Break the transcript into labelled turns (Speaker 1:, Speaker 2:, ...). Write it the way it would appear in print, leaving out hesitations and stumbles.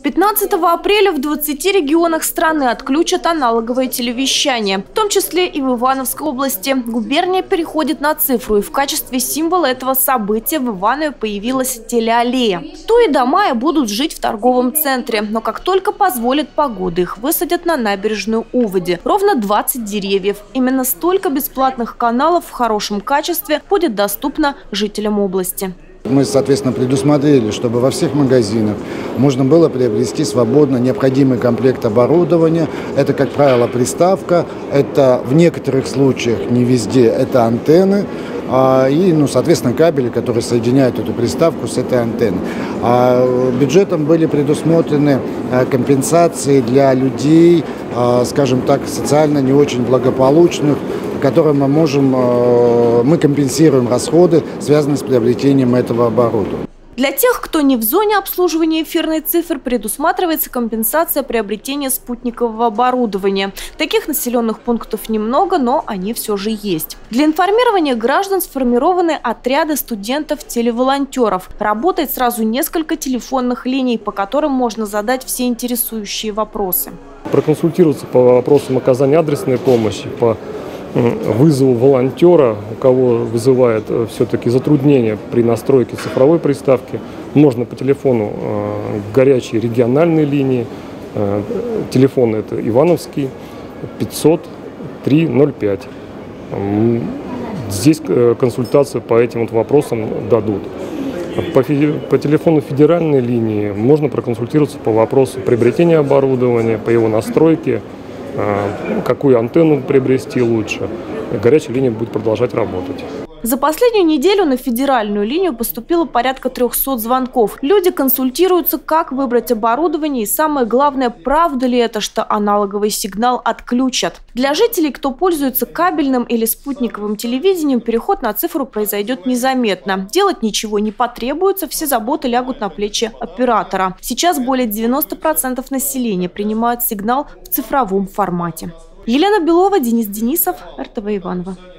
Speaker 1: 15 апреля в 20 регионах страны отключат аналоговое телевещание, в том числе и в Ивановской области. Губерния переходит на цифру, и в качестве символа этого события в Иванове появилась телеаллея. То и дома и будут жить в торговом центре, но как только позволит погода, их высадят на набережную Уводи. Ровно 20 деревьев. Именно столько бесплатных каналов в хорошем качестве будет доступно жителям области.
Speaker 2: Мы, соответственно, предусмотрели, чтобы во всех магазинах можно было приобрести свободно необходимый комплект оборудования. Это, как правило, приставка, это в некоторых случаях, не везде, это антенны и, соответственно, кабели, которые соединяют эту приставку с этой антенной. Бюджетом были предусмотрены компенсации для людей, скажем так, социально не очень благополучных, которым мы компенсируем расходы, связанные с приобретением этого оборудования.
Speaker 1: Для тех, кто не в зоне обслуживания эфирной цифры, предусматривается компенсация приобретения спутникового оборудования. Таких населенных пунктов немного, но они все же есть. Для информирования граждан сформированы отряды студентов-телеволонтеров. Работает сразу несколько телефонных линий, по которым можно задать все интересующие вопросы.
Speaker 3: Проконсультироваться по вопросам оказания адресной помощи, по вызову волонтера, у кого вызывает все-таки затруднения при настройке цифровой приставки, можно по телефону горячей региональной линии. Телефон это Ивановский 500-305. Здесь консультацию по этим вопросам дадут. По телефону федеральной линии можно проконсультироваться по вопросу приобретения оборудования, по его настройке, какую антенну приобрести лучше. Горячая линия будет продолжать работать.
Speaker 1: За последнюю неделю на федеральную линию поступило порядка 300 звонков. Люди консультируются, как выбрать оборудование и, самое главное, правда ли это, что аналоговый сигнал отключат. Для жителей, кто пользуется кабельным или спутниковым телевидением, переход на цифру произойдет незаметно. Делать ничего не потребуется, все заботы лягут на плечи оператора. Сейчас более 90% населения принимают сигнал в цифровом формате. Елена Белова, Денис Денисов, РТВ Иваново.